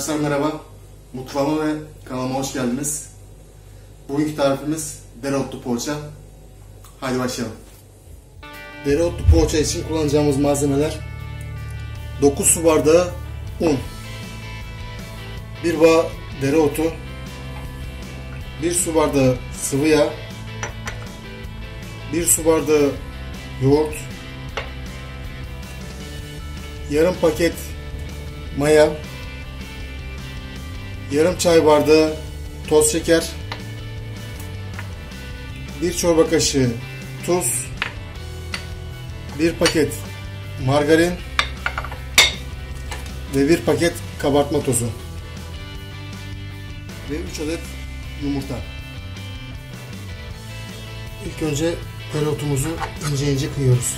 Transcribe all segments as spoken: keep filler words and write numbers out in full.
Arkadaşlar merhaba, mutfağıma ve kanalıma hoş geldiniz. Bugünkü tarifimiz dereotlu poğaça. Haydi başlayalım. Dereotlu poğaça için kullanacağımız malzemeler: dokuz su bardağı un, bir bağ dereotu, bir su bardağı sıvı yağ, bir su bardağı yoğurt, yarım paket maya, yarım çay bardağı toz şeker, bir çorba kaşığı tuz, bir paket margarin ve bir paket kabartma tozu ve üç adet yumurta. İlk önce dereotumuzu ince ince kıyıyoruz.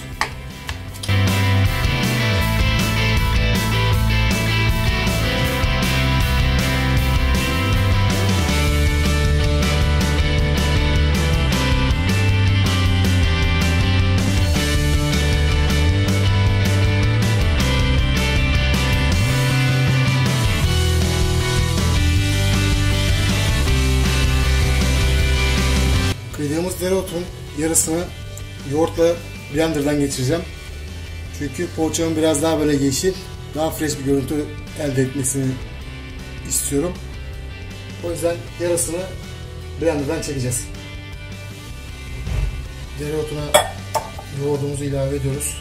Kıydığımız dereotun yarısını yoğurtla blenderdan geçireceğim. Çünkü poğaçamın biraz daha böyle yeşil, daha fresh bir görüntü elde etmesini istiyorum. O yüzden yarısını blenderdan çekeceğiz. Dereotuna yoğurdumuzu ilave ediyoruz.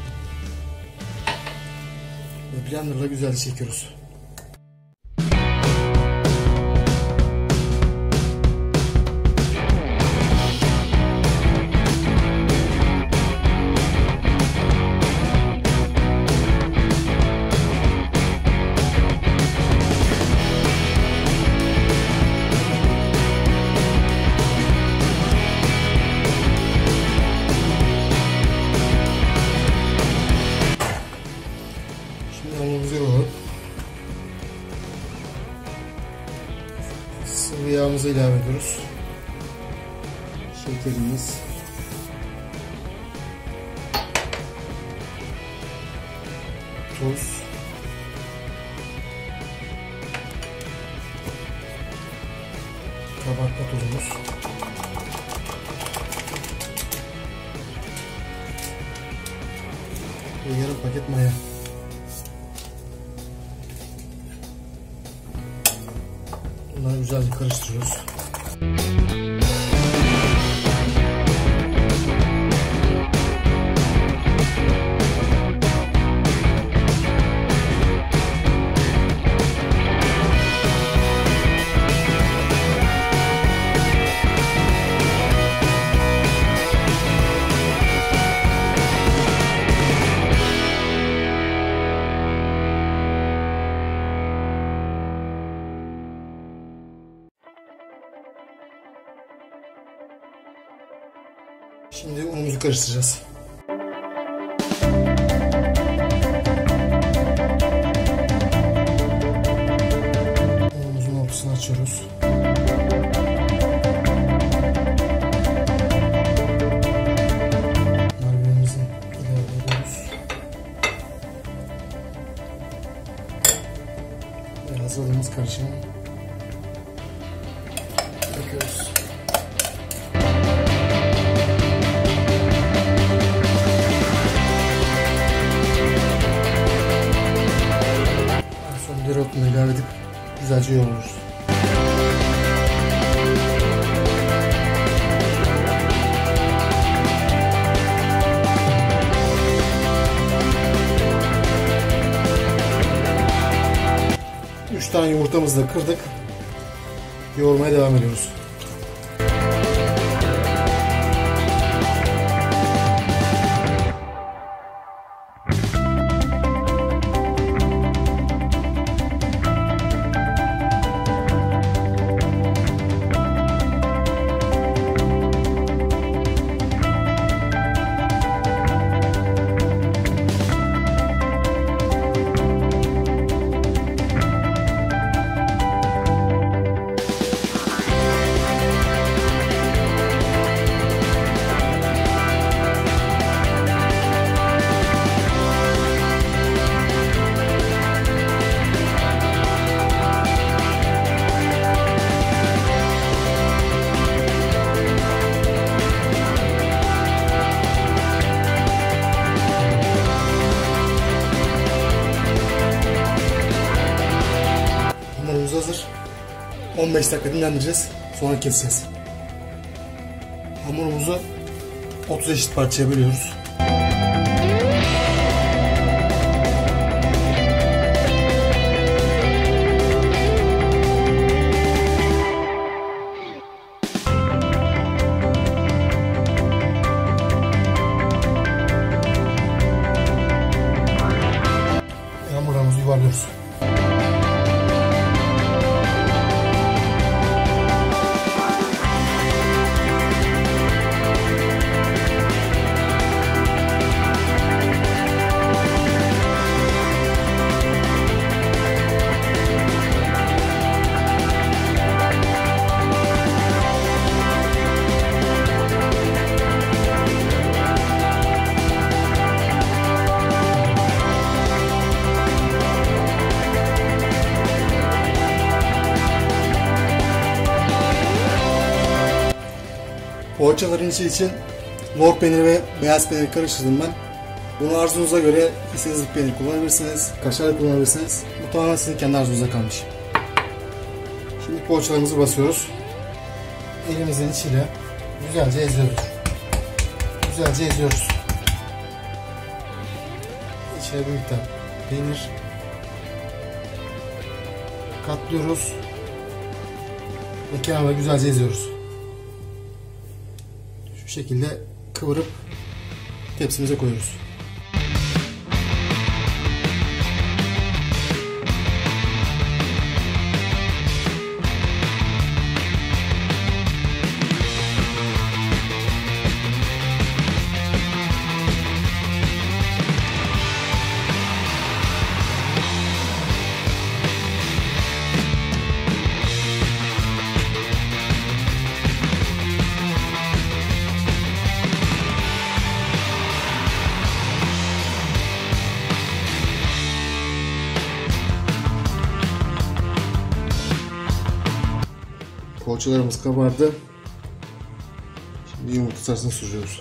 Ve blenderla güzelce çekiyoruz. Sıvı yağımızı ilave ediyoruz. Şekerimiz, tuz, kabartma tozumuz, ve yarım paket maya. Bunları güzelce karıştırıyoruz. Şimdi unumuzu karıştıracağız. Unumuzun ortasını açıyoruz. Margarinimizi ilave ediyoruz. Ve hazırladığımız karışımı döküyoruz. Dereotunu ilave edip güzelce yoğururuz. üç tane yumurtamızı da kırdık. Yoğurmaya devam ediyoruz. on beş dakika dinlendireceğiz. Sonra keseceğiz. Hamurumuzu otuz eşit parçaya bölüyoruz. Hamurumuzu yuvarlıyoruz. Poğaçaların içi için lor peyniri ve beyaz peynir karıştırdım ben. Bunu arzunuza göre istediğiniz bir peynir kullanabilirsiniz, kaşar da kullanabilirsiniz. Bu tamamen sizin kendi arzunuza kalmış. Şimdi poğaçalarımızı basıyoruz. Elimizin içiyle güzelce eziyoruz. Güzelce eziyoruz. İçine bir miktar peynir katlıyoruz ve kenarına güzelce eziyoruz. Şu şekilde kıvırıp tepsimize koyuyoruz. Poğaçalarımız kabardı. Şimdi yumurta sarısını sürüyoruz.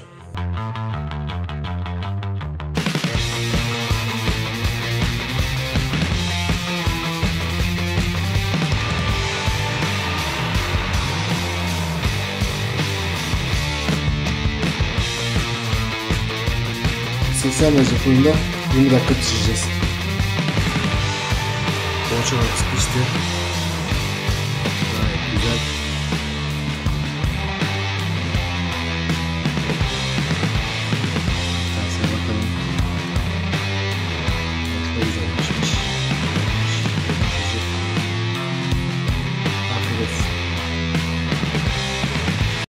seksen derece fırında yirmi dakika pişireceğiz. Poğaçalarımız pişti.